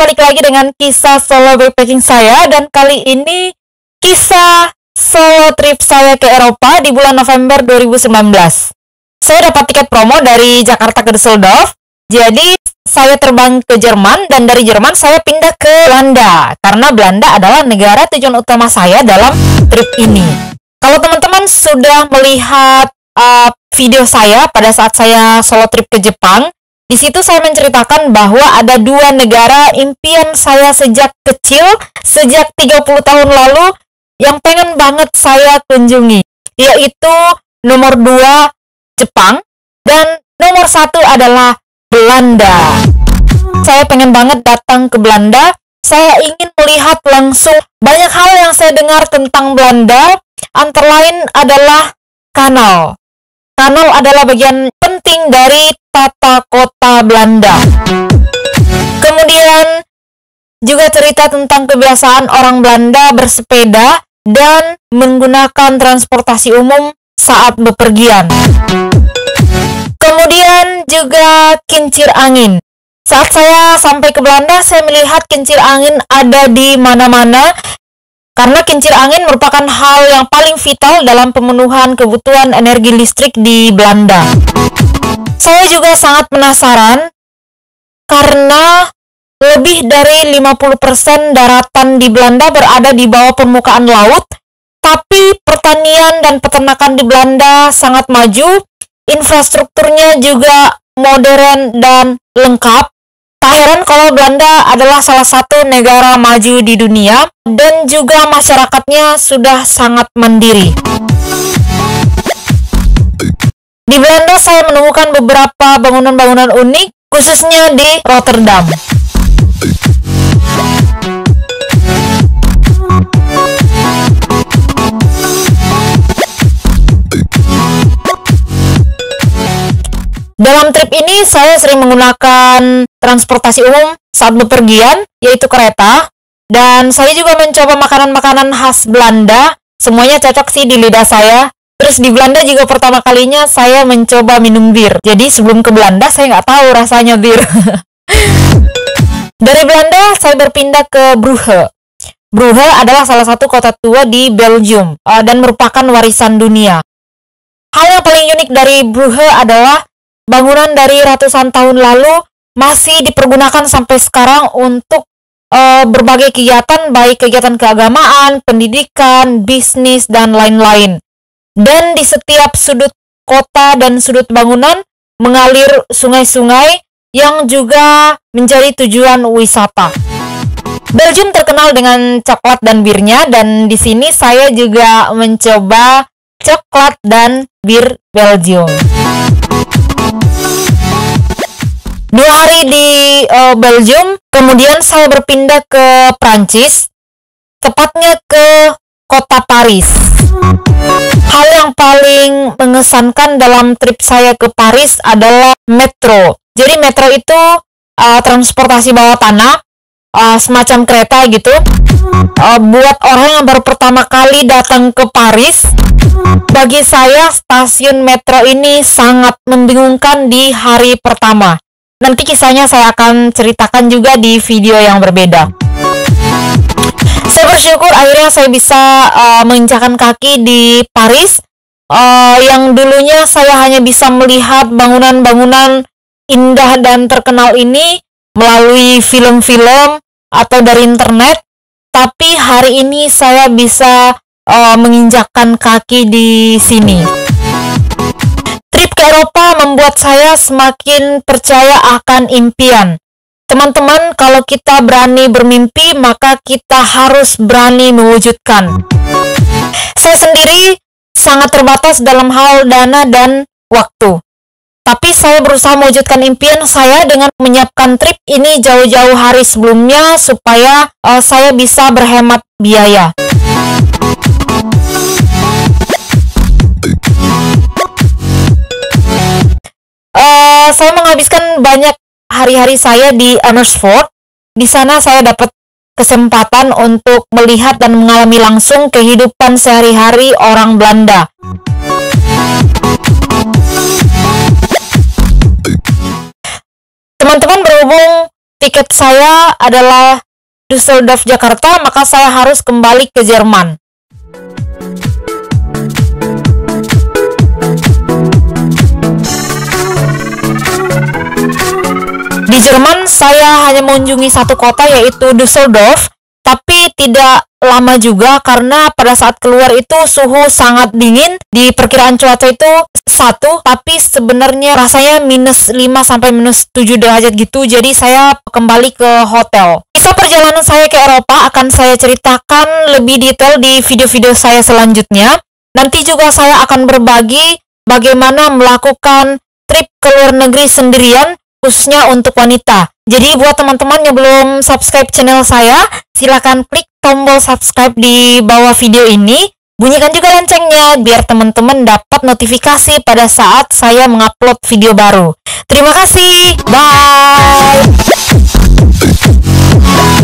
balik lagi dengan kisah solo backpacking saya. Dan kali ini kisah solo trip saya ke Eropa di bulan November 2019. Saya dapat tiket promo dari Jakarta ke Düsseldorf. Jadi saya terbang ke Jerman, dan dari Jerman saya pindah ke Belanda, karena Belanda adalah negara tujuan utama saya dalam trip ini. Kalau teman-teman sudah melihat video saya pada saat saya solo trip ke Jepang, di situ saya menceritakan bahwa ada dua negara impian saya sejak kecil, sejak 30 tahun lalu, yang pengen banget saya kunjungi, yaitu nomor 2 Jepang dan nomor 1 adalah Belanda. Saya pengen banget datang ke Belanda. Saya ingin melihat langsung banyak hal yang saya dengar tentang Belanda, antara lain adalah kanal. Kanal adalah bagian penting dari tata kota Belanda. Kemudian juga cerita tentang kebiasaan orang Belanda bersepeda dan menggunakan transportasi umum saat bepergian. Kemudian juga kincir angin. Saat saya sampai ke Belanda, saya melihat kincir angin ada di mana-mana, karena kincir angin merupakan hal yang paling vital dalam pemenuhan kebutuhan energi listrik di Belanda. Saya juga sangat penasaran karena lebih dari 50% daratan di Belanda berada di bawah permukaan laut, tapi pertanian dan peternakan di Belanda sangat maju, infrastrukturnya juga modern dan lengkap. Tak heran kalau Belanda adalah salah satu negara maju di dunia, dan juga masyarakatnya sudah sangat mandiri. Di Belanda saya menemukan beberapa bangunan-bangunan unik, khususnya di Rotterdam. Dalam trip ini saya sering menggunakan transportasi umum saat bepergian, yaitu kereta, dan saya juga mencoba makanan-makanan khas Belanda. Semuanya cocok sih di lidah saya. Terus di Belanda juga pertama kalinya saya mencoba minum bir. Jadi sebelum ke Belanda saya nggak tahu rasanya bir. Dari Belanda saya berpindah ke Brugge. Brugge adalah salah satu kota tua di Belgium dan merupakan warisan dunia. Hal yang paling unik dari Brugge adalah bangunan dari ratusan tahun lalu masih dipergunakan sampai sekarang untuk berbagai kegiatan, baik kegiatan keagamaan, pendidikan, bisnis, dan lain-lain. Dan di setiap sudut kota dan sudut bangunan mengalir sungai-sungai yang juga menjadi tujuan wisata. Belgium terkenal dengan coklat dan birnya, dan di sini saya juga mencoba coklat dan bir Belgium. 2 hari di Belgium, kemudian saya berpindah ke Prancis, tepatnya ke kota Paris. Hal yang paling mengesankan dalam trip saya ke Paris adalah metro. Jadi metro itu transportasi bawah tanah, semacam kereta gitu. Buat orang yang baru pertama kali datang ke Paris, bagi saya stasiun metro ini sangat membingungkan di hari pertama. Nanti kisahnya saya akan ceritakan juga di video yang berbeda. Saya bersyukur akhirnya saya bisa menginjakan kaki di Paris, yang dulunya saya hanya bisa melihat bangunan-bangunan indah dan terkenal ini melalui film-film atau dari internet, tapi hari ini saya bisa menginjakkan kaki di sini. Trip ke Eropa membuat saya semakin percaya akan impian. Teman-teman, kalau kita berani bermimpi, maka kita harus berani mewujudkan. Saya sendiri sangat terbatas dalam hal dana dan waktu. Tapi saya berusaha mewujudkan impian saya dengan menyiapkan trip ini jauh-jauh hari sebelumnya supaya saya bisa berhemat biaya. Saya menghabiskan banyak hari-hari saya di Amersfoort. Di sana saya dapat kesempatan untuk melihat dan mengalami langsung kehidupan sehari-hari orang Belanda. Teman-teman, berhubung tiket saya adalah Düsseldorf Jakarta, maka saya harus kembali ke Jerman. Di Jerman saya hanya mengunjungi satu kota, yaitu Düsseldorf, tapi tidak lama juga karena pada saat keluar itu suhu sangat dingin. Di perkiraan cuaca itu 1, tapi sebenarnya rasanya -5 sampai -7 derajat gitu. Jadi saya kembali ke hotel. Kisah perjalanan saya ke Eropa akan saya ceritakan lebih detail di video-video saya selanjutnya. Nanti juga saya akan berbagi bagaimana melakukan trip ke luar negeri sendirian, khususnya untuk wanita. Jadi buat teman-teman yang belum subscribe channel saya, silakan klik tombol subscribe di bawah video ini. Bunyikan juga loncengnya biar teman-teman dapat notifikasi pada saat saya mengupload video baru. Terima kasih. Bye.